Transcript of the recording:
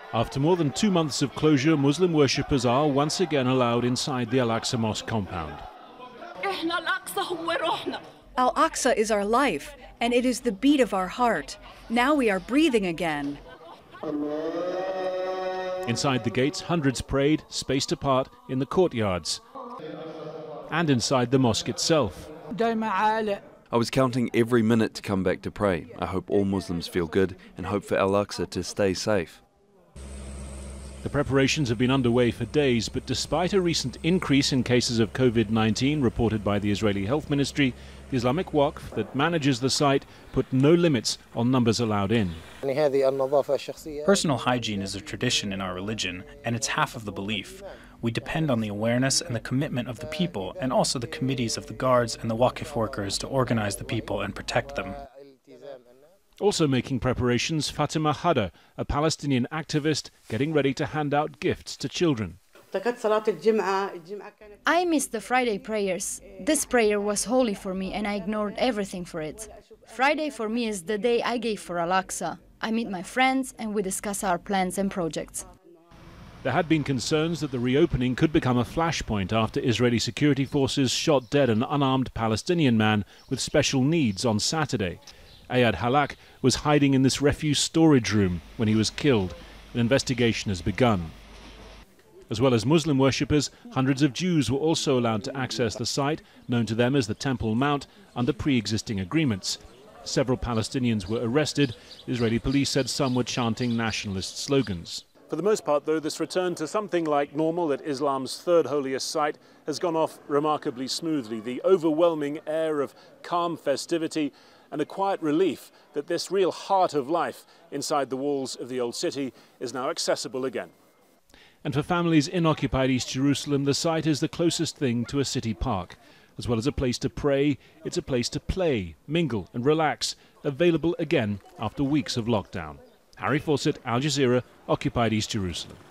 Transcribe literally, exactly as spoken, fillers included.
After more than two months of closure, Muslim worshippers are once again allowed inside the Al-Aqsa Mosque compound. Al-Aqsa is our life, and it is the beat of our heart. Now we are breathing again. Inside the gates, hundreds prayed, spaced apart, in the courtyards and inside the mosque itself. I was counting every minute to come back to pray. I hope all Muslims feel good and hope for Al-Aqsa to stay safe. The preparations have been underway for days, but despite a recent increase in cases of COVID nineteen reported by the Israeli Health Ministry, the Islamic Waqf that manages the site put no limits on numbers allowed in. Personal hygiene is a tradition in our religion, and it's half of the belief. We depend on the awareness and the commitment of the people, and also the committees of the guards and the Waqf workers to organize the people and protect them. Also making preparations, Fatima Hada, a Palestinian activist getting ready to hand out gifts to children. I missed the Friday prayers. This prayer was holy for me and I ignored everything for it. Friday for me is the day I gave for Al-Aqsa. I meet my friends and we discuss our plans and projects. There had been concerns that the reopening could become a flashpoint after Israeli security forces shot dead an unarmed Palestinian man with special needs on Saturday. Ayad Halak was hiding in this refuse storage room when he was killed. An investigation has begun. As well as Muslim worshippers, hundreds of Jews were also allowed to access the site, known to them as the Temple Mount, under pre-existing agreements. Several Palestinians were arrested. Israeli police said some were chanting nationalist slogans. For the most part, though, this return to something like normal at Islam's third holiest site has gone off remarkably smoothly. The overwhelming air of calm festivity and a quiet relief that this real heart of life inside the walls of the old city is now accessible again. And for families in occupied East Jerusalem, the site is the closest thing to a city park. As well as a place to pray, it's a place to play, mingle and relax, available again after weeks of lockdown. Harry Fawcett, Al Jazeera, occupied East Jerusalem.